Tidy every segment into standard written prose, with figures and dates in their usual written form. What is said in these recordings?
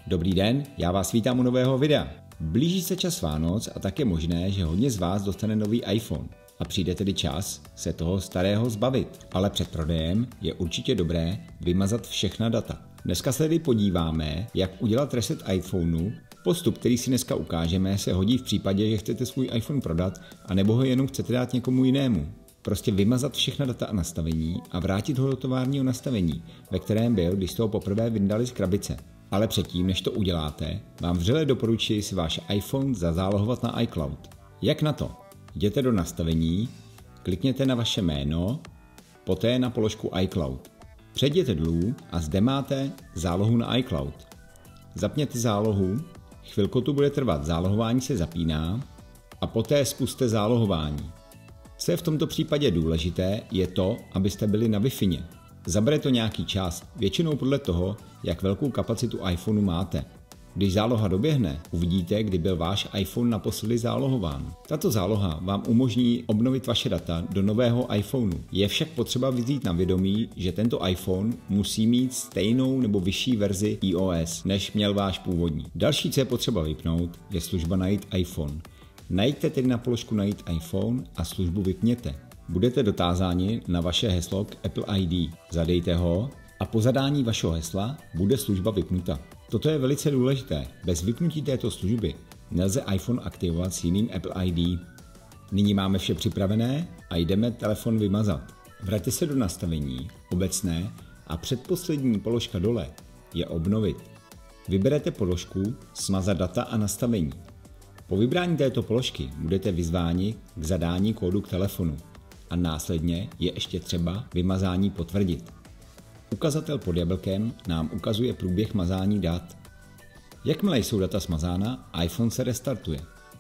Dobrý den, já vás vítám u nového videa. Blíží se čas Vánoc a tak je možné, že hodně z vás dostane nový iPhone. A přijde tedy čas se toho starého zbavit. Ale před prodejem je určitě dobré vymazat všechna data. Dneska se tedy podíváme, jak udělat reset iPhoneu. Postup, který si dneska ukážeme, se hodí v případě, že chcete svůj iPhone prodat, anebo ho jenom chcete dát někomu jinému. Prostě vymazat všechna data a nastavení a vrátit ho do továrního nastavení, ve kterém byl, když jste ho poprvé vyndali z krabice. Ale předtím, než to uděláte, vám vřele doporučuji si váš iPhone zazálohovat na iCloud. Jak na to? Jděte do nastavení, klikněte na vaše jméno, poté na položku iCloud. Přejděte dolů a zde máte zálohu na iCloud. Zapněte zálohu, chvilku tu bude trvat, zálohování se zapíná a poté spuste zálohování. Co je v tomto případě důležité, je to, abyste byli na Wi-Fi. Zabere to nějaký čas, většinou podle toho, jak velkou kapacitu iPhoneu máte. Když záloha doběhne, uvidíte, kdy byl váš iPhone naposledy zálohován. Tato záloha vám umožní obnovit vaše data do nového iPhoneu. Je však potřeba vzít na vědomí, že tento iPhone musí mít stejnou nebo vyšší verzi iOS, než měl váš původní. Další, co je potřeba vypnout, je služba Najít iPhone. Najďte tedy na položku Najít iPhone a službu vypněte. Budete dotázáni na vaše heslo k Apple ID. Zadejte ho a po zadání vašeho hesla bude služba vypnuta. Toto je velice důležité. Bez vypnutí této služby nelze iPhone aktivovat s jiným Apple ID. Nyní máme vše připravené a jdeme telefon vymazat. Vraťte se do nastavení, obecné a předposlední položka dole je obnovit. Vyberete položku Smazat data a nastavení. Po vybrání této položky budete vyzváni k zadání kódu k telefonu a následně je ještě třeba vymazání potvrdit. Ukazatel pod jablkem nám ukazuje průběh mazání dat. Jakmile jsou data smazána, iPhone se restartuje.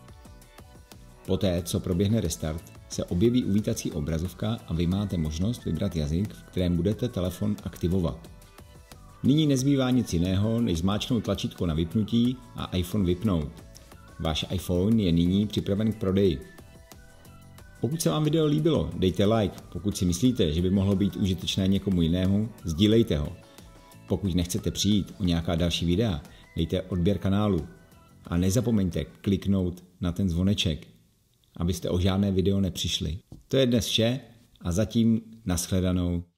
Poté, co proběhne restart, se objeví uvítací obrazovka a vy máte možnost vybrat jazyk, v kterém budete telefon aktivovat. Nyní nezbývá nic jiného, než zmáčknout tlačítko na vypnutí a iPhone vypnout. Váš iPhone je nyní připraven k prodeji. Pokud se vám video líbilo, dejte like. Pokud si myslíte, že by mohlo být užitečné někomu jinému, sdílejte ho. Pokud nechcete přijít o nějaká další videa, dejte odběr kanálu. A nezapomeňte kliknout na ten zvoneček, abyste o žádné video nepřišli. To je dnes vše a zatím nashledanou.